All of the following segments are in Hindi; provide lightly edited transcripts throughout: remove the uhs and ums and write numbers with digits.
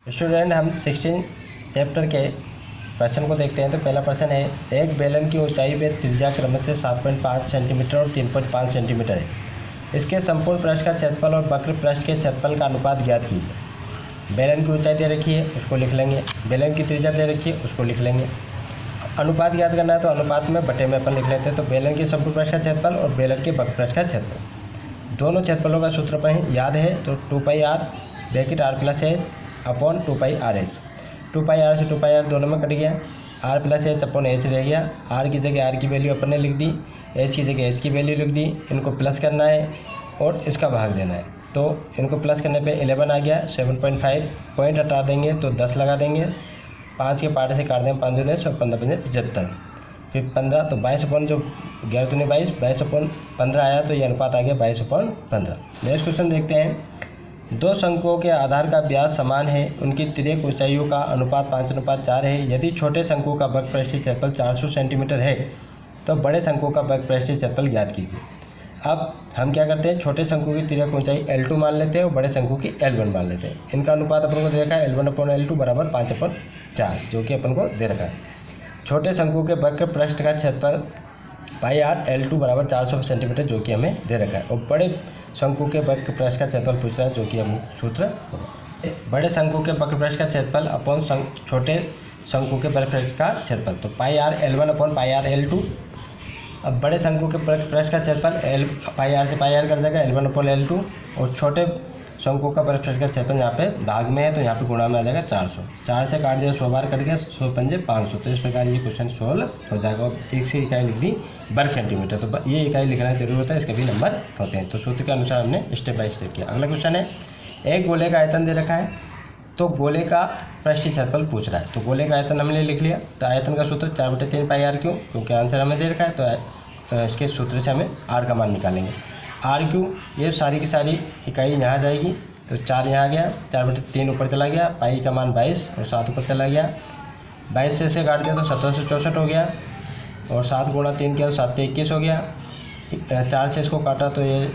स्टूडेंट, हम 16 चैप्टर के प्रश्न को देखते हैं। तो पहला प्रश्न है, एक बेलन की ऊंचाई व त्रिज्या क्रम से 7.5 सेंटीमीटर और 3.5 सेंटीमीटर है। इसके संपूर्ण पृष्ठ का क्षेत्रफल और वक्र पृष्ठ के क्षेत्रफल का अनुपात ज्ञात कीजिए। बेलन की ऊंचाई दे रखी है, उसको लिख लेंगे। बेलन की त्रिज्या दे रखी है, उसको लिख लेंगे। अनुपात ज्ञात करना है तो अनुपात में बटे में अपन लिख लेते हैं। तो बेलन के संपूर्ण पृष्ठ का क्षेत्रफल और बेलन के वक्र पृष्ठ का क्षेत्रफल, दोनों क्षेत्रफलों का सूत्र अपन याद है। तो 2πr bracket r plus H upon 2πrh। 2πr से 2πr दोनों में कट गया, r plus H upon H रह गया। r की जगह r की वैल्यू अपन ने लिख दी, h की जगह h की वैल्यू लिख दी। इनको प्लस करना है और इसका भाग देना है। तो इनको प्लस करने पे 11 आ गया। 7.5 पॉइंट हटा देंगे तो 10 लगा देंगे। 5 के पार्ट से काट देंगे, 5 दूनी 15 पंजे 75। फिर 15 तो 22 अपॉन जो 11 दूनी 22, 22 अपॉन 15 आया तो ये अनुपात आ गया 22 अपॉन 15। नेक्स्ट क्वेश्चन देखते हैं। दो शंकुओं के आधार का व्यास समान है, उनकी तिर्यक ऊंचाइयों का अनुपात 5:4 है। यदि छोटे शंकु का वक्र पृष्ठीय क्षेत्रफल 400 सेंटीमीटर है तो बड़े शंकु का वक्र पृष्ठीय क्षेत्रफल ज्ञात कीजिए। अब हम क्या करते हैं, छोटे शंकु की तिर्यक ऊंचाई L2 मान लेते हैं और बड़े शंकु की L1 मान लेते हैं। इनका अनुपात अपन को दे रखा है L1/L2 बराबर 5/4, जो कि अपन को दे रखा है। छोटे शंकु के वक्र पृष्ठ का क्षेत्रफल πr L2 बराबर 400 सेंटीमीटर, जो कि हमें दे रखा है। और बड़े शंकु के वक्र पृष्ठ का क्षेत्रफल पूछ रहा है, जो कि हम सूत्र बड़े शंकु के वक्र पृष्ठ का क्षेत्रफल अपॉन छोटे शंकु के वक्र पृष्ठ का क्षेत्रफल। तो πr L1/πr L2। अब बड़े शंकु के वक्र पृष्ठ का क्षेत्रफल πr से πr कर जाएगा L1/L2, और छोटे शंकु का वक्र पृष्ठ का क्षेत्रफल यहाँ पे भाग में है तो यहाँ पे गुणा में आ जाएगा 400। 4 से काट दिया, 100 बार कट गया, 100 पंजे 500। तो इस प्रकार ये क्वेश्चन सोल्व हो जाएगा। और एक से इकाई लिख दी वर्ग सेंटीमीटर, तो ये इकाई लिखना जरूर होता है, इसके भी नंबर होते हैं। तो सूत्र के अनुसार हमने स्टेप बाय स्टेप किया। अगला क्वेश्चन है, एक गोले का आयतन दे रखा है तो गोले का पृष्ठीय क्षेत्रफल पूछ रहा है। तो गोले का आयतन हमने लिख लिया। तो आयतन का सूत्र 4/3πr क्यों, क्योंकि आंसर हमें दे रखा है। तो इसके सूत्र से हमें r का मान निकालेंगे। r क्यों, ये सारी की सारी इकाई यहाँ जाएगी। तो 4 यहाँ गया, 4/3 ऊपर चला गया, पाई का मान 22 और 7 ऊपर चला गया। 22 से काट दिया तो 17 से 64 हो गया, और 7 गुणा 3 किया तो 7 से 21 हो गया। 4 से इसको काटा तो ये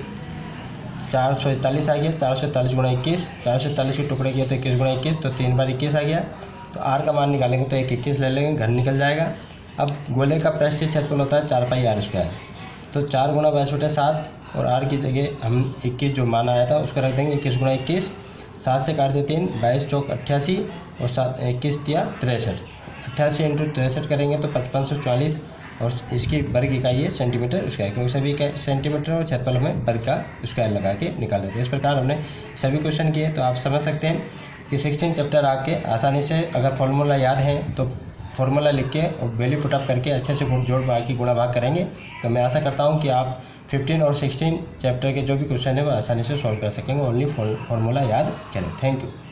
441 आ गया। 441 गुणा 21, 441 के टुकड़े किए तो 21 गुणा 21, तो 3 बार 21 आ गया। तो r का मान निकालेंगे तो 21 ले लेंगे, घर निकल जाएगा। अब गोले का पृष्ठीय क्षेत्रफल होता है 4πr²। तो 4 गुणा 22/7 और r की जगह हम 21 जो मान आया था उसको रख देंगे। 21 गुणा 21, 7 से काट दे 3, 22 चौक 88 और 7 21 दिया 63। 88 × 63 करेंगे तो 5540, और इसकी वर्ग इकाई है सेंटीमीटर स्क्वायर, क्योंकि सभी इकाई सेंटीमीटर और क्षेत्रफल हमें वर्ग का स्क्वायर लगा के निकाल लेते हैं। इस प्रकार हमने सभी क्वेश्चन किए। तो आप समझ सकते हैं कि 16 चैप्टर आके आसानी से अगर फॉर्मूला याद है तो फॉर्मूला लिख के और वैल्यू पुटअप करके अच्छे से जोड़ बाकी गुणा भाग करेंगे। तो मैं आशा करता हूं कि आप 15 और 16 चैप्टर के जो भी क्वेश्चन है वो आसानी से सॉल्व कर सकेंगे, ओनली फॉर्मूला याद करें। Thank you.